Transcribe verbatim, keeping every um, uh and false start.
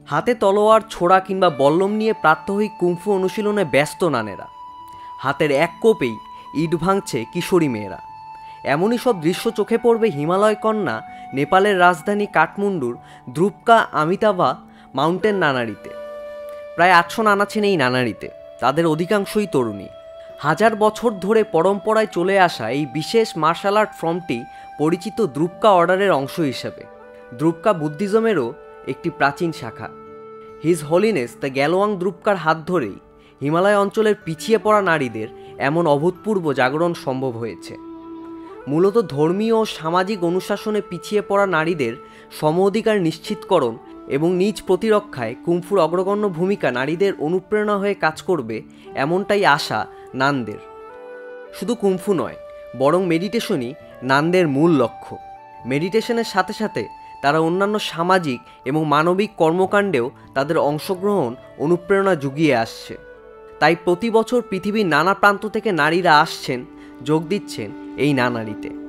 হাতে তলোয়ার ছোড়া কিংবা বল্লম নিয়ে প্রাত্যহিক কুংফু অনুশীলনে ব্যস্ত নানেরা। হাতের এক কোপেই ইট ভাঙছে কিশোরী মেয়েরা। এমনই সব দৃশ্য চোখে পড়বে হিমালয় কন্যা নেপালের রাজধানী কাঠমান্ডুর দ্রুপকা আমিতাভা মাউন্টেন নানারিতে। প্রায় আটশো নানা ছেন এই নানারিতে, তাদের অধিকাংশই তরুণী। হাজার বছর ধরে পরম্পরায় চলে আসা এই বিশেষ মার্শাল আর্ট ফর্মটি পরিচিত দ্রুপকা অর্ডারের অংশ হিসেবে। দ্রুপকা বুদ্ধিজমেরও একটি প্রাচীন শাখা। হিজ হলিনেস দ্য গ্যালোয়াং দ্রুপকার হাত ধরেই হিমালয় অঞ্চলের পিছিয়ে পড়া নারীদের এমন অভূতপূর্ব জাগরণ সম্ভব হয়েছে। মূলত ধর্মীয় ও সামাজিক অনুশাসনে পিছিয়ে পড়া নারীদের সম অধিকার নিশ্চিতকরণ এবং নিজ প্রতিরক্ষায় কুংফুর অগ্রগণ্য ভূমিকা নারীদের অনুপ্রেরণা হয়ে কাজ করবে, এমনটাই আশা নানদের। শুধু কুংফু নয়, বরং মেডিটেশনই নানদের মূল লক্ষ্য। মেডিটেশনের সাথে সাথে তারা অন্যান্য সামাজিক এবং মানবিক কর্মকাণ্ডেও তাদের অংশগ্রহণ অনুপ্রেরণা জুগিয়ে আসছে। তাই প্রতি বছর পৃথিবীর নানা প্রান্ত থেকে নারীরা আসছেন, যোগ দিচ্ছেন এই নানারিতে।